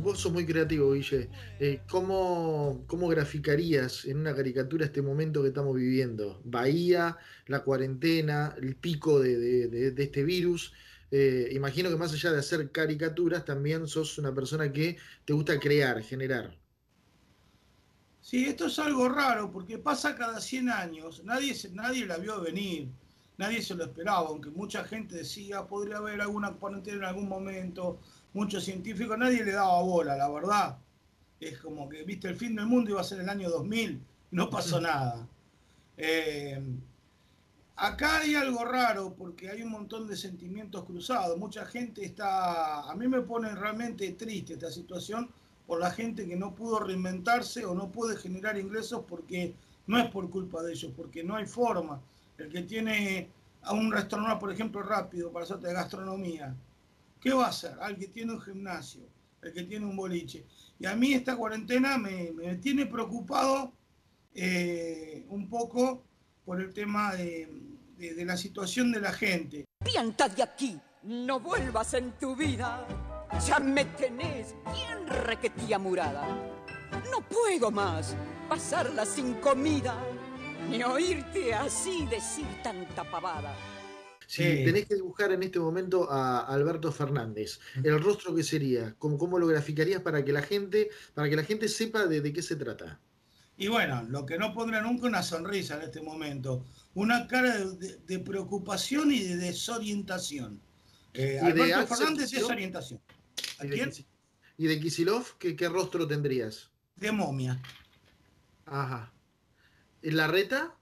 vos sos muy creativo, Guille. ¿Cómo graficarías en una caricatura este momento que estamos viviendo? Bahía, la cuarentena, el pico de este virus. Imagino que más allá de hacer caricaturas, también sos una persona que te gusta crear, generar. Sí, esto es algo raro porque pasa cada 100 años. Nadie la vio venir, nadie se lo esperaba, aunque mucha gente decía podría haber alguna cuarentena en algún momento, muchos científicos, nadie le daba bola, la verdad. Es como que, viste, el fin del mundo iba a ser el año 2000, no pasó nada. Eh, Acá hay algo raro porque hay un montón de sentimientos cruzados. Mucha gente está... A mí me pone realmente triste esta situación por la gente que no pudo reinventarse o no puede generar ingresos porque no es por culpa de ellos, porque no hay forma. El que tiene a un restaurante, por ejemplo, rápido para hacerte gastronomía, ¿qué va a hacer? Al que tiene un gimnasio, el que tiene un boliche. Y a mí esta cuarentena me tiene preocupado un poco por el tema de la situación de la gente. Pianta de aquí, no vuelvas en tu vida. Ya me tenés bien requetía murada. No puedo más pasarla sin comida, ni oírte así decir tanta pavada. Si tenés que dibujar en este momento a Alberto Fernández, ¿el rostro qué sería? ¿Cómo lo graficarías para que la gente sepa de qué se trata? Y bueno, lo que no pondrá nunca una sonrisa en este momento, una cara de preocupación y de desorientación. Y de Alberto Axel Fernández es Kicillof, orientación. ¿A y de, quién? Kisi- y de Kicillof, ¿qué rostro tendrías? De momia. Ajá. ¿En la reta?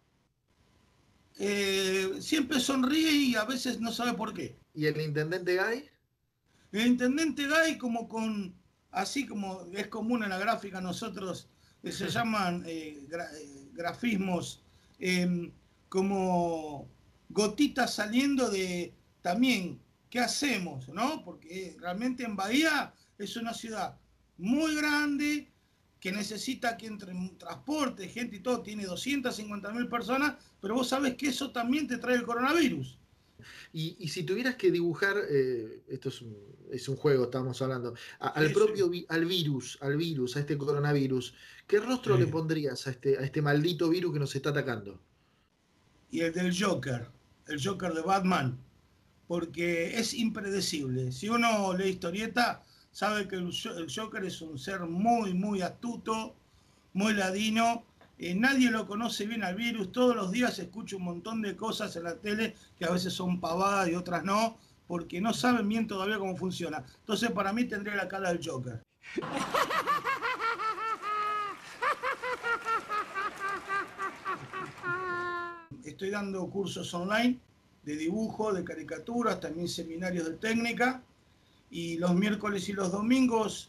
Siempre sonríe y a veces no sabe por qué. ¿Y el intendente Gay? El intendente Gay, como con, así como es común en la gráfica, nosotros se llaman grafismos, eh, como gotitas saliendo de también, ¿qué hacemos? ¿No? Porque realmente en Bahía es una ciudad muy grande que necesita que entre transporte, gente y todo, tiene 250.000 personas, pero vos sabés que eso también te trae el coronavirus. Y si tuvieras que dibujar, esto es un juego, estamos hablando, al Sí, sí. propio al virus, a este coronavirus, ¿qué rostro le Sí. pondrías a este maldito virus que nos está atacando? Y el Joker de Batman, porque es impredecible. Si uno lee historieta, sabe que el Joker es un ser muy, muy astuto, muy ladino. Nadie lo conoce bien al virus. Todos los días escucha un montón de cosas en la tele que a veces son pavadas y otras no, porque no saben bien todavía cómo funciona. Entonces, para mí tendría la cara del Joker. Estoy dando cursos online de dibujo, de caricaturas, también seminarios de técnica. Y los miércoles y los domingos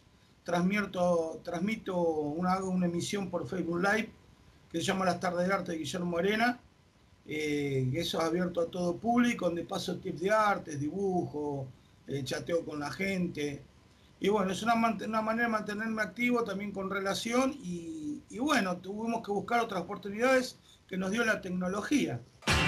hago una emisión por Facebook Live que se llama Las Tardes del Arte de Guillermo Arena. Que eso es abierto a todo público, donde paso tips de artes, dibujo, chateo con la gente. Y bueno, es una manera de mantenerme activo también con relación y bueno, tuvimos que buscar otras oportunidades que nos dio la tecnología.